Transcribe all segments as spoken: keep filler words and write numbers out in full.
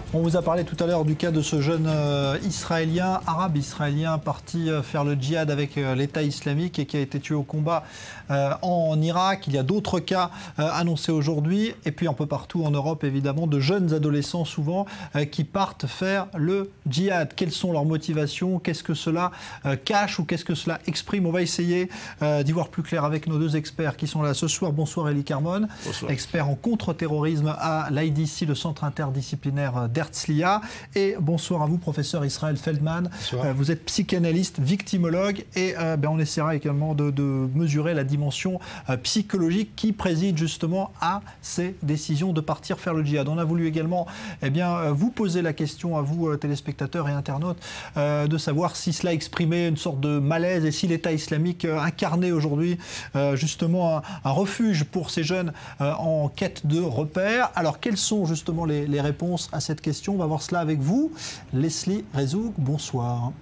On vous a parlé tout à l'heure du cas de ce jeune euh, israélien, arabe israélien, parti euh, faire le djihad avec euh, l'État islamique et qui a été tué au combat euh, en Irak. Il y a d'autres cas euh, annoncés aujourd'hui. Et puis un peu partout en Europe, évidemment, de jeunes adolescents souvent euh, qui partent faire le djihad. Quelles sont leurs motivations? Qu'est-ce que cela euh, cache ou qu'est-ce que cela exprime? On va essayer euh, d'y voir plus clair avec nos deux experts qui sont là ce soir. Bonsoir Elie Carmon, expert en contre-terrorisme à l'I D C, le centre interdisciplinaire d'Herzliya. Et bonsoir à vous, professeur Israël Feldman. Euh, vous êtes psychanalyste, victimologue et euh, ben, on essaiera également de, de mesurer la dimension euh, psychologique qui préside justement à ces décisions de partir faire le djihad. On a voulu également eh bien, euh, vous poser la question à vous, euh, téléspectateurs et internautes, euh, de savoir si cela exprimait une sorte de malaise et si l'État islamique euh, incarnait aujourd'hui euh, justement un, un refuge pour ces jeunes euh, en quête de repères. Alors quelles sont justement les, les réponses à cette question? On va voir cela avec vous. Leslie Rezoug, bonsoir.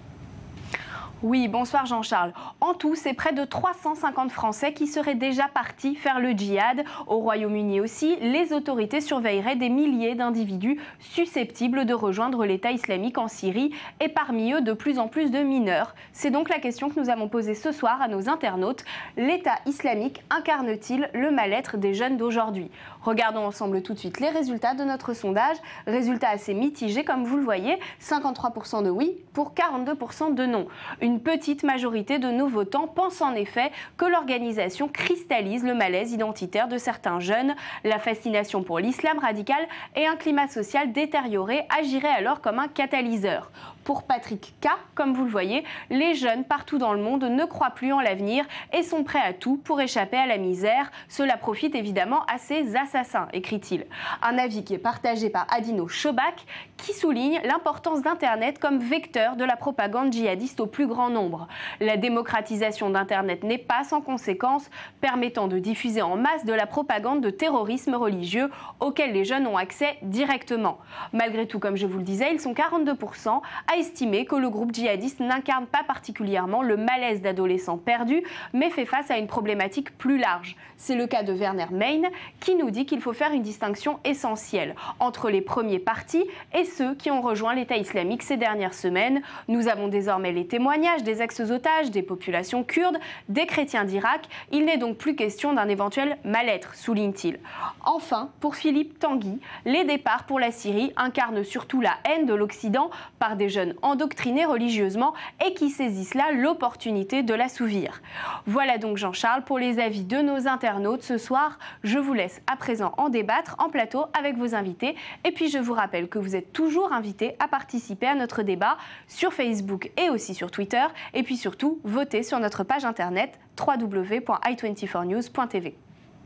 Oui, bonsoir Jean-Charles. En tout, c'est près de trois cent cinquante Français qui seraient déjà partis faire le djihad. Au Royaume-Uni aussi, les autorités surveilleraient des milliers d'individus susceptibles de rejoindre l'État islamique en Syrie et parmi eux de plus en plus de mineurs. C'est donc la question que nous avons posée ce soir à nos internautes. L'État islamique incarne-t-il le mal-être des jeunes d'aujourd'hui? Regardons ensemble tout de suite les résultats de notre sondage. Résultats assez mitigés comme vous le voyez, cinquante-trois pour cent de oui pour quarante-deux pour cent de non. Une petite majorité de nos votants pensent en effet que l'organisation cristallise le malaise identitaire de certains jeunes. La fascination pour l'islam radical et un climat social détérioré agiraient alors comme un catalyseur. Pour Patrick K, comme vous le voyez, les jeunes partout dans le monde ne croient plus en l'avenir et sont prêts à tout pour échapper à la misère. Cela profite évidemment à ces assassins, écrit-il. Un avis qui est partagé par Adino Chobak, qui souligne l'importance d'Internet comme vecteur de la propagande djihadiste au plus grand nombre. La démocratisation d'Internet n'est pas sans conséquences, permettant de diffuser en masse de la propagande de terrorisme religieux auquel les jeunes ont accès directement. Malgré tout, comme je vous le disais, ils sont quarante-deux pour cent à estimer que le groupe djihadiste n'incarne pas particulièrement le malaise d'adolescents perdus, mais fait face à une problématique plus large. C'est le cas de Werner Mein, qui nous dit qu'il faut faire une distinction essentielle entre les premiers partis et ceux qui ont rejoint l'État islamique ces dernières semaines. Nous avons désormais les témoignages des ex-otages, des populations kurdes, des chrétiens d'Irak. Il n'est donc plus question d'un éventuel mal-être, souligne-t-il. Enfin, pour Philippe Tanguy, les départs pour la Syrie incarnent surtout la haine de l'Occident par des jeunes endoctrinés religieusement et qui saisissent là l'opportunité de l'assouvir. Voilà donc Jean-Charles pour les avis de nos internautes ce soir. Je vous laisse à présent en débattre en plateau avec vos invités et puis je vous rappelle que vous êtes toujours invités à participer à notre débat sur Facebook et aussi sur Twitter et puis surtout votez sur notre page internet w w w point i vingt-quatre news point t v.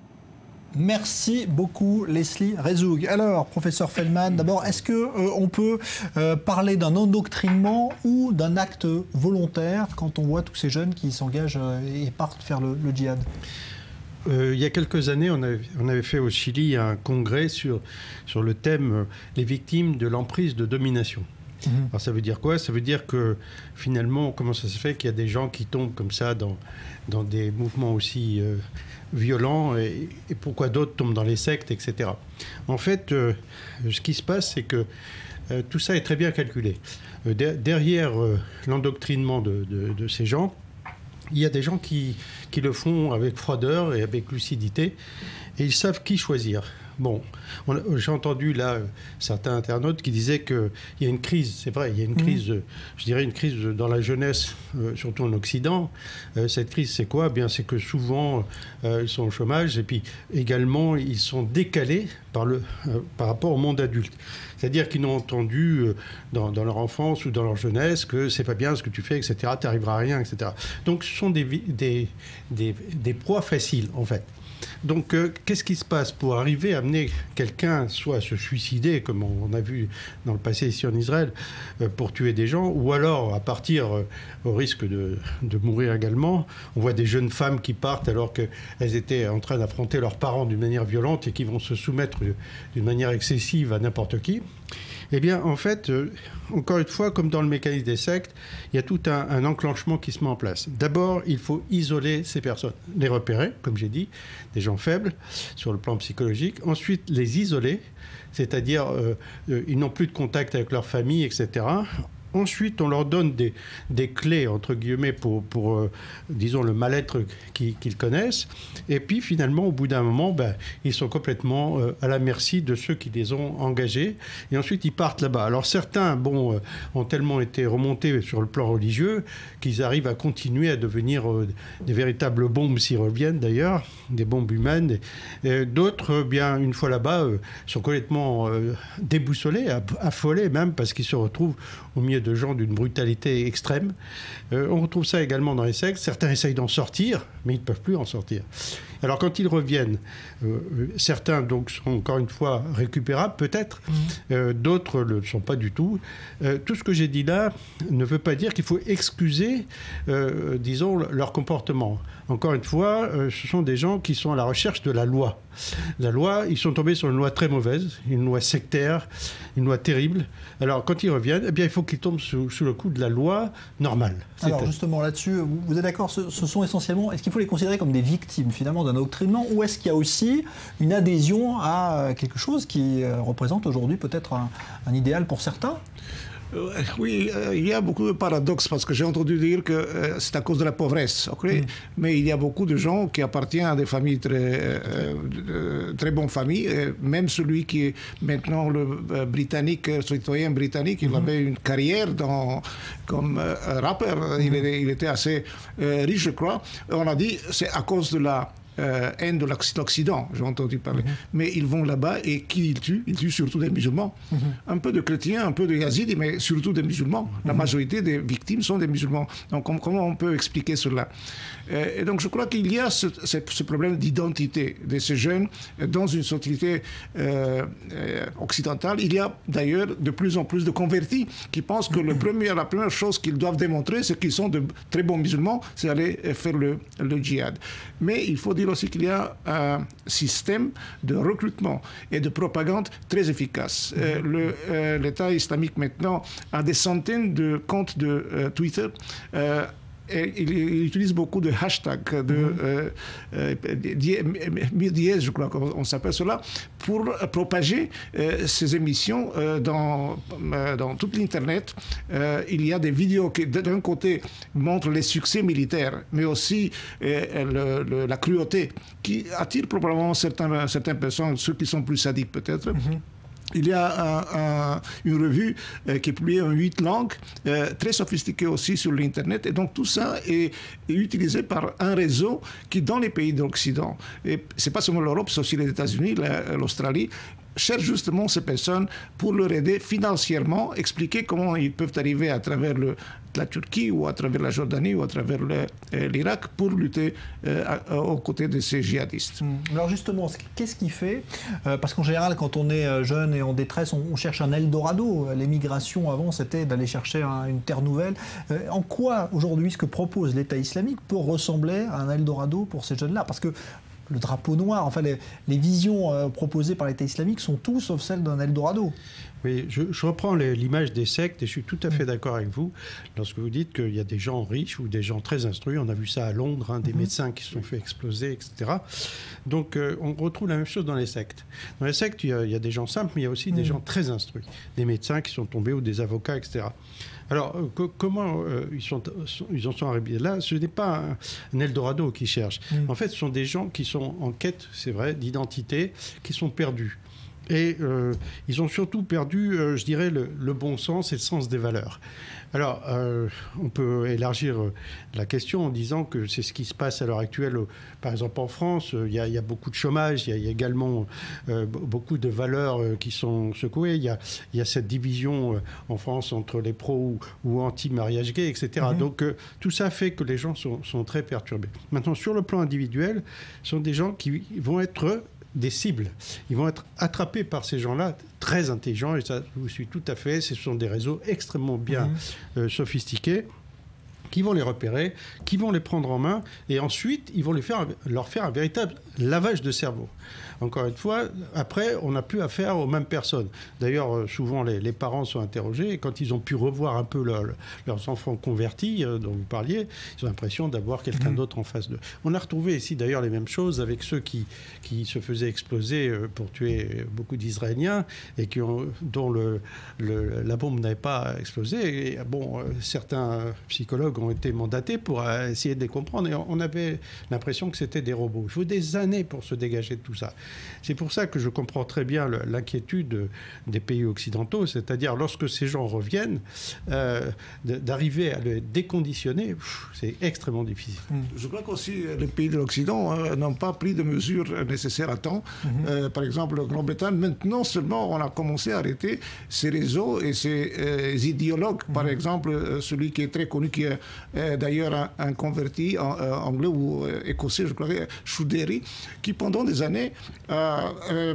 Merci beaucoup Leslie Rezoug. Alors, professeur Feldman, d'abord, est-ce qu'on euh, peut euh, parler d'un endoctrinement ou d'un acte volontaire quand on voit tous ces jeunes qui s'engagent euh, et partent faire le, le djihad? Euh, il y a quelques années, on avait, on avait fait au Chili un congrès sur, sur le thème euh, « Les victimes de l'emprise de domination ». Mmh. Alors ça veut dire quoi? Ça veut dire que finalement, comment ça se fait qu'il y a des gens qui tombent comme ça dans, dans des mouvements aussi euh, violents et, et pourquoi d'autres tombent dans les sectes, et cetera. En fait, euh, ce qui se passe, c'est que euh, tout ça est très bien calculé. Euh, de, derrière euh, l'endoctrinement de, de, de ces gens, il y a des gens qui, qui le font avec froideur et avec lucidité et ils savent qui choisir. Bon, j'ai entendu là certains internautes qui disaient qu'il y a une crise, c'est vrai, il y a une crise, mmh. je dirais une crise dans la jeunesse, euh, surtout en Occident. Euh, cette crise, c'est quoi? Bien, c'est que souvent, euh, ils sont au chômage et puis également, ils sont décalés par, le, euh, par rapport au monde adulte. C'est-à-dire qu'ils n'ont entendu euh, dans, dans leur enfance ou dans leur jeunesse que c'est pas bien ce que tu fais, et cetera, tu n'arriveras à rien, et cetera. Donc, ce sont des, des, des, des proies faciles, en fait. Donc, euh, qu'est-ce qui se passe pour arriver à amener quelqu'un soit à se suicider, comme on a vu dans le passé ici en Israël, euh, pour tuer des gens, ou alors à partir euh, au risque de, de mourir également. On voit des jeunes femmes qui partent alors qu'elles étaient en train d'affronter leurs parents d'une manière violente et qui vont se soumettre d'une manière excessive à n'importe qui. Eh bien, en fait, euh, encore une fois, comme dans le mécanisme des sectes, il y a tout un, un enclenchement qui se met en place. D'abord, il faut isoler ces personnes, les repérer, comme j'ai dit, des gens faibles sur le plan psychologique. Ensuite, les isoler, c'est-à-dire euh, euh, ils n'ont plus de contact avec leur famille, et cetera. Ensuite, on leur donne des, des clés, entre guillemets, pour, pour euh, disons, le mal-être qu'ils, qu'ils connaissent. Et puis, finalement, au bout d'un moment, ben, ils sont complètement euh, à la merci de ceux qui les ont engagés. Et ensuite, ils partent là-bas. Alors, certains, bon, euh, ont tellement été remontés sur le plan religieux qu'ils arrivent à continuer à devenir euh, des véritables bombes, s'ils reviennent d'ailleurs, des bombes humaines. Et d'autres, bien, une fois là-bas, euh, sont complètement euh, déboussolés, affolés même, parce qu'ils se retrouvent au milieu de gens d'une brutalité extrême. Euh, on retrouve ça également dans les sectes. Certains essayent d'en sortir, mais ils ne peuvent plus en sortir. Alors quand ils reviennent, euh, certains donc sont encore une fois récupérables peut-être, mmh. euh, d'autres ne le sont pas du tout. Euh, tout ce que j'ai dit là ne veut pas dire qu'il faut excuser, euh, disons, leur comportement. Encore une fois, euh, ce sont des gens qui sont à la recherche de la loi. La loi, ils sont tombés sur une loi très mauvaise, une loi sectaire, une loi terrible. Alors quand ils reviennent, eh bien, il faut qu'ils tombent sous, sous le coup de la loi normale. Alors justement là-dessus, vous, vous êtes d'accord, ce, ce sont essentiellement, est-ce qu'il faut les considérer comme des victimes finalement d'un endoctrinement, ou est-ce qu'il y a aussi une adhésion à quelque chose qui représente aujourd'hui peut-être un, un idéal pour certains ? Oui, euh, il y a beaucoup de paradoxes parce que j'ai entendu dire que euh, c'est à cause de la pauvresse, ok? Mm. Mais il y a beaucoup de gens qui appartiennent à des familles très, euh, euh, très bonnes familles. Et même celui qui est maintenant le euh, britannique, citoyen britannique, il mm. avait une carrière dans, comme euh, rappeur. Mm. Il, il était assez euh, riche, je crois. On a dit c'est à cause de la Euh, haine de l'Occident, j'ai entendu parler. Mm-hmm. Mais ils vont là-bas et qui ils tuent? Ils tuent surtout des musulmans. Mm-hmm. Un peu de chrétiens, un peu de yazidis, mais surtout des musulmans. Mm-hmm. La majorité des victimes sont des musulmans. Donc comment on peut expliquer cela? euh, Et donc je crois qu'il y a ce, ce, ce problème d'identité de ces jeunes dans une société euh, euh, occidentale. Il y a d'ailleurs de plus en plus de convertis qui pensent que le premier, la première chose qu'ils doivent démontrer, c'est qu'ils sont de très bons musulmans, c'est aller faire le, le djihad. Mais il faut dire aussi qu'il y a un système de recrutement et de propagande très efficace. Euh, le, euh, L'État islamique maintenant a des centaines de comptes de euh, Twitter. Euh, Et il, il utilise beaucoup de hashtags, de euh, euh, dièse, je crois qu'on s'appelle cela, pour propager euh, ces émissions euh, dans, euh, dans toute l'Internet. Euh, il y a des vidéos qui, d'un côté, montrent les succès militaires, mais aussi euh, le, le, la cruauté, qui attire probablement certains, certaines personnes, ceux qui sont plus sadiques peut-être. Mm-hmm. Il y a un, un, une revue euh, qui est publiée en huit langues, euh, très sophistiquée aussi sur l'Internet. Et donc tout ça est, est utilisé par un réseau qui, dans les pays de l'Occident, et ce n'est pas seulement l'Europe, c'est aussi les États-Unis, l'Australie, cherche justement ces personnes pour leur aider financièrement, expliquer comment ils peuvent arriver à travers le, la Turquie ou à travers la Jordanie ou à travers l'Irak pour lutter euh, à, aux côtés de ces djihadistes. Alors justement, qu'est-ce qui fait euh, parce qu'en général, quand on est jeune et en détresse, on, on cherche un Eldorado. L'émigration avant, c'était d'aller chercher un, une terre nouvelle. Euh, en quoi aujourd'hui ce que propose l'État islamique peut ressembler à un Eldorado pour ces jeunes-là? Parce que le drapeau noir, enfin les, les visions euh, proposées par l'État islamique sont tout sauf celles d'un Eldorado. Oui, je, je reprends l'image des sectes et je suis tout à fait d'accord avec vous lorsque vous dites qu'il y a des gens riches ou des gens très instruits. On a vu ça à Londres, hein, des mm-hmm. médecins qui se sont fait exploser, et cetera. Donc euh, on retrouve la même chose dans les sectes. Dans les sectes, il y a, il y a des gens simples, mais il y a aussi mm-hmm. des gens très instruits. Des médecins qui sont tombés ou des avocats, et cetera. Alors, euh, comment euh, ils, sont, ils en sont arrivés là? Ce n'est pas un, un Eldorado qu'ils cherchent. Mm. En fait, ce sont des gens qui sont en quête, c'est vrai, d'identité, qui sont perdus. Et euh, ils ont surtout perdu, euh, je dirais, le, le bon sens et le sens des valeurs. Alors, euh, on peut élargir la question en disant que c'est ce qui se passe à l'heure actuelle. Par exemple, en France, il y a, il y a beaucoup de chômage, il y a, il y a également euh, beaucoup de valeurs qui sont secouées. Il y a, il y a cette division en France entre les pros ou, ou anti-mariage gay, et cetera. Mmh. Donc, euh, tout ça fait que les gens sont, sont très perturbés. Maintenant, sur le plan individuel, ce sont des gens qui vont être des cibles. Ils vont être attrapés par ces gens-là, très intelligents, et ça, je vous suis tout à fait, ce sont des réseaux extrêmement bien mmh. euh, sophistiqués. qui vont les repérer, qui vont les prendre en main, et ensuite, ils vont les faire, leur faire un véritable lavage de cerveau. Encore une fois, après, on n'a plus affaire aux mêmes personnes. D'ailleurs, souvent, les, les parents sont interrogés, et quand ils ont pu revoir un peu leur, leurs enfants convertis, euh, dont vous parliez, ils ont l'impression d'avoir quelqu'un mmh. d'autre en face d'eux. On a retrouvé ici, d'ailleurs, les mêmes choses avec ceux qui, qui se faisaient exploser euh, pour tuer beaucoup d'Israéliens, et qui ont, dont le, le, la bombe n'avait pas explosé. Et, bon, euh, certains psychologues ont été mandatés pour euh, essayer de les comprendre, et on avait l'impression que c'était des robots. Il faut des années pour se dégager de tout ça. C'est pour ça que je comprends très bien le, l'inquiétude des pays occidentaux, c'est-à-dire lorsque ces gens reviennent, euh, d'arriver à les déconditionner, c'est extrêmement difficile. Je crois qu'aussi les pays de l'Occident euh, n'ont pas pris de mesures nécessaires à temps. Mm-hmm. euh, par exemple, la Grande-Bretagne, maintenant seulement on a commencé à arrêter ces réseaux et ces euh, idéologues. Mm-hmm. Par exemple, euh, celui qui est très connu, qui est euh, d'ailleurs un, un converti en, euh, anglais ou euh, écossais, je crois, Choudhury, qui pendant des années euh, euh,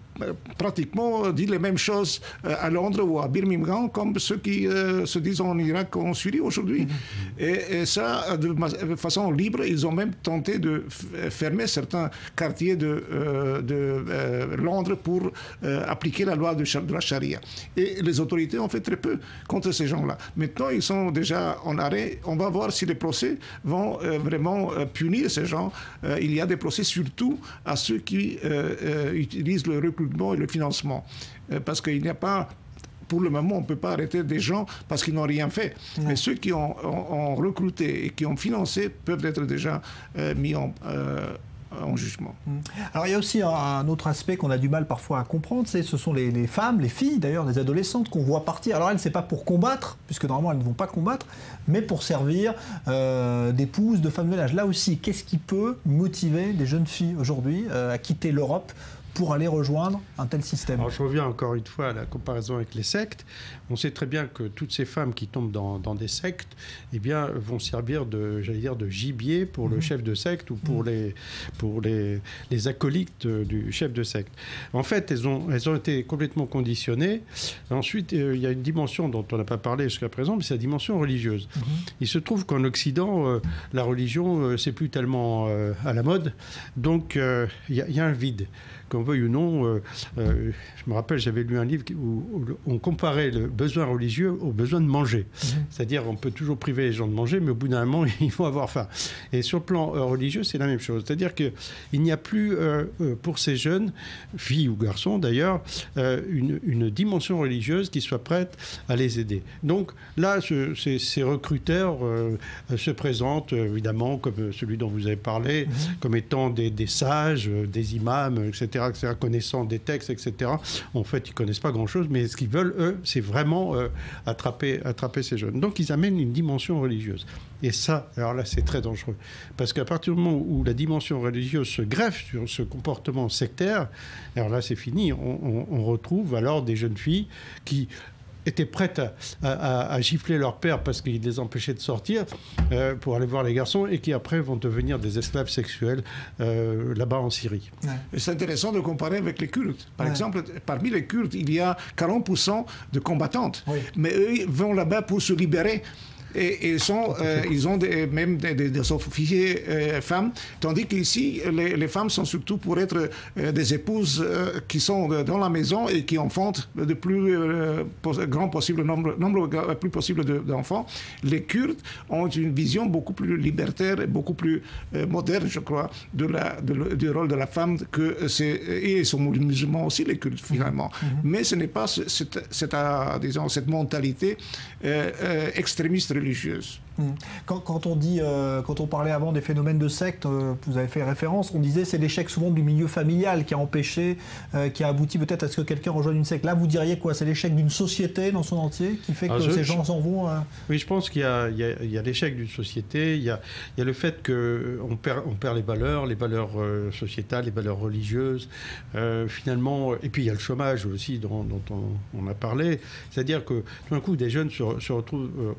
pratiquement dit les mêmes choses à Londres ou à Birmingham comme ceux qui euh, se disent en Irak ou en Syrie aujourd'hui. Mm-hmm. et, et ça, de, de façon libre, ils ont même tenté de f- fermer certains quartiers de, euh, de euh, Londres pour euh, appliquer la loi de, de la charia. Et les autorités ont fait très peu contre ces gens-là. Maintenant, ils sont déjà en arrêt. On va voir si les procès vont euh, vraiment euh, punir ces gens. Euh, il y a des procès surtout à ceux qui euh, euh, utilisent le recrutement et le financement. Euh, parce qu'il n'y a pas, pour le moment, on ne peut pas arrêter des gens parce qu'ils n'ont rien fait. Non. Mais ceux qui ont, ont, ont recruté et qui ont financé peuvent être déjà euh, mis en, euh, en jugement. Alors il y a aussi un autre aspect qu'on a du mal parfois à comprendre, c'est ce sont les, les femmes, les filles d'ailleurs, les adolescentes qu'on voit partir. Alors elles, c'est pas pour combattre, puisque normalement elles ne vont pas combattre, mais pour servir euh, d'épouses, de femmes de ménage. Là aussi, qu'est-ce qui peut motiver des jeunes filles aujourd'hui euh, à quitter l'Europe pour aller rejoindre un tel système? Alors je reviens encore une fois à la comparaison avec les sectes. On sait très bien que toutes ces femmes qui tombent dans, dans des sectes, eh bien, vont servir de, j'allais dire, de gibier pour mmh. le chef de secte ou pour, mmh. les, pour les, les acolytes du chef de secte. En fait, elles ont, elles ont été complètement conditionnées. Ensuite, euh, il y a une dimension dont on n'a pas parlé jusqu'à présent, mais c'est la dimension religieuse. Mmh. Il se trouve qu'en Occident, euh, la religion, euh, c'est plus tellement euh, à la mode. Donc, il euh, y, y a un vide. Qu'on veuille ou non, euh, euh, je me rappelle, j'avais lu un livre où, où on comparait le besoin religieux au besoin de manger. Mmh. C'est-à-dire, on peut toujours priver les gens de manger, mais au bout d'un moment, il faut avoir faim. Et sur le plan euh, religieux, c'est la même chose. C'est-à-dire qu'il n'y a plus, euh, pour ces jeunes, filles ou garçons d'ailleurs, euh, une, une dimension religieuse qui soit prête à les aider. Donc là, ce, ces, ces recruteurs euh, se présentent, évidemment, comme celui dont vous avez parlé, mmh. comme étant des, des sages, des imams, et cetera, et cetera, connaissant des textes, et cetera. En fait, ils ne connaissent pas grand-chose, mais ce qu'ils veulent, eux, c'est vraiment euh, attraper, attraper ces jeunes. Donc, ils amènent une dimension religieuse. Et ça, alors là, c'est très dangereux. Parce qu'à partir du moment où la dimension religieuse se greffe sur ce comportement sectaire, alors là, c'est fini. On, on, on retrouve alors des jeunes filles qui étaient prêtes à, à, à gifler leur père parce qu'il les empêchait de sortir euh, pour aller voir les garçons et qui après vont devenir des esclaves sexuels euh, là-bas en Syrie. Ouais. C'est intéressant de comparer avec les Kurdes. Par ouais. exemple, parmi les Kurdes, il y a quarante pour cent de combattantes. Oui. Mais eux vont là-bas pour se libérer. Et, et sont, euh, ils ont des, même des, des, des officiers euh, femmes, tandis qu'ici, les, les femmes sont surtout pour être euh, des épouses euh, qui sont dans la maison et qui enfantent le plus euh, grand possible nombre, nombre plus possible de, d'enfants. Les Kurdes ont une vision beaucoup plus libertaire et beaucoup plus euh, moderne, je crois, de la, de, du rôle de la femme que c'est, et ils sont musulmans aussi, les Kurdes, finalement. Mm-hmm. Mais ce n'est pas cette, cette, disons, cette mentalité euh, euh, extrémiste religieuse. Quand, quand on dit, euh, quand on parlait avant des phénomènes de secte, euh, vous avez fait référence, on disait c'est l'échec souvent du milieu familial qui a empêché, euh, qui a abouti peut-être à ce que quelqu'un rejoigne une secte. Là, vous diriez quoi? C'est l'échec d'une société dans son entier qui fait que ah, je, ces gens s'en vont euh... Oui, je pense qu'il y a, il y a, il y a l'échec d'une société, il y a, il y a le fait qu'on perd, on perd les valeurs, les valeurs euh, sociétales, les valeurs religieuses, euh, finalement, et puis il y a le chômage aussi dont, dont on, on a parlé. C'est-à-dire que tout d'un coup, des jeunes se, se retrouvent euh, confrontés à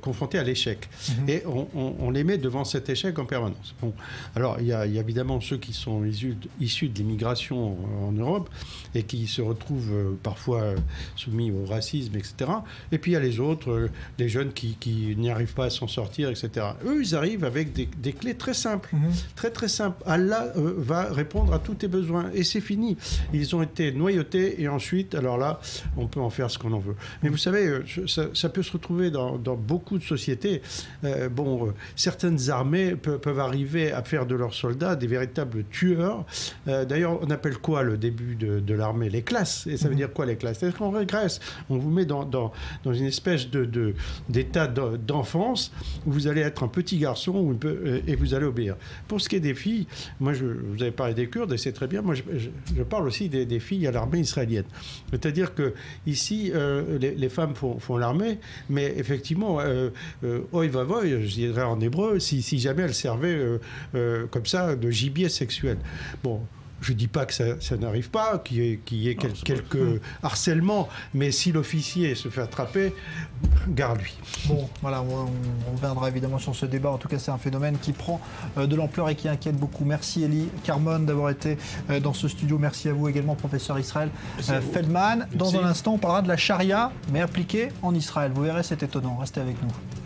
l'échec. Mmh. Et on, on, on les met devant cet échec en permanence. Bon. Alors, il y, a, il y a évidemment ceux qui sont issus de, issus de l'immigration en Europe et qui se retrouvent euh, parfois euh, soumis au racisme, et cetera. Et puis, il y a les autres, euh, les jeunes qui, qui n'y arrivent pas à s'en sortir, et cetera. Eux, ils arrivent avec des, des clés très simples. Mmh. Très, très simples. Allah euh, va répondre à tous tes besoins. Et c'est fini. Ils ont été noyautés et ensuite, alors là, on peut en faire ce qu'on en veut. Mais vous savez, ça, ça peut se retrouver dans, dans beaucoup de sociétés. Euh, bon, euh, certaines armées pe peuvent arriver à faire de leurs soldats des véritables tueurs. Euh, D'ailleurs, on appelle quoi le début de, de l'armée? Les classes. Et ça veut dire quoi, les classes? C'est-à-dire qu'on régresse. On vous met dans, dans, dans une espèce de, de, d'état d'enfance où vous allez être un petit garçon où peut, et vous allez obéir. Pour ce qui est des filles, moi, je, vous avez parlé des Kurdes et c'est très bien. Moi, je, je, je parle aussi des, des filles à l'armée israélienne. C'est-à-dire que ici, euh, les, les femmes font, font l'armée, mais effectivement, euh, euh, oi vavoy, je dirais en hébreu, si, si jamais elles servaient euh, euh, comme ça de gibier sexuel. Bon. Je ne dis pas que ça, ça n'arrive pas, qu'il y ait, qu'il y ait quel, quelques harcèlements, mais si l'officier se fait attraper, garde-lui. Bon, voilà, on, on reviendra évidemment sur ce débat. En tout cas, c'est un phénomène qui prend euh, de l'ampleur et qui inquiète beaucoup. Merci Elie Carmon d'avoir été euh, dans ce studio. Merci à vous également, professeur Israël euh, Feldman. Dans Merci. Un instant, on parlera de la charia, mais appliquée en Israël. Vous verrez, c'est étonnant. Restez avec nous.